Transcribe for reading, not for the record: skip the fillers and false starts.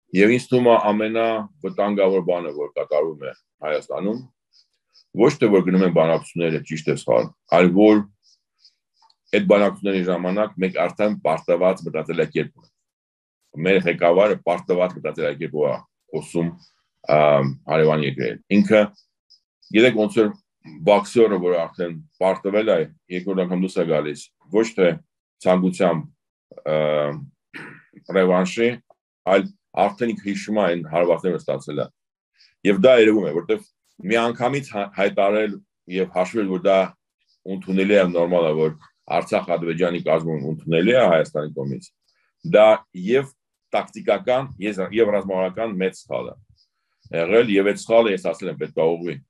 Եվ ինձ թվում է ամենավտանգավոր բանը, որ կատարվում է Հայաստանում, ոչ թե որ գնում են բանակցությունները ճիշտ է սխալ, այլ որ այդ բանակցությունների ժամանակ մենք արդեն պարտված մտածելակերպ ունենք։ Մեր ղեկավարը պարտված մտածելակերպով է խոսում հարևան երկրներին։ Ինքը գիտեք ոնց որ բոքսերը, որ արդեն պարտվել է, երկրորդ անգամ դուրս է գալիս, ոչ թե ցանկությամբ ռևանշի, այլ արդեն ինքը հիշում է այն հարվածները ստացել է։ Եվ դա երևում է, որտեղ մի անգամից հայտարարել եւ հաշվել, որ դա ընդունելի է, նորմալ է, որ Արցախ-Ադրբեջանի կազմում ընդունելի է Հայաստանի կողմից, դա եւ տակտիկական եւ ռազմավարական մեծ սխալ է եղել, եւ այդ սխալը ես ասել եմ պետք է ուղղի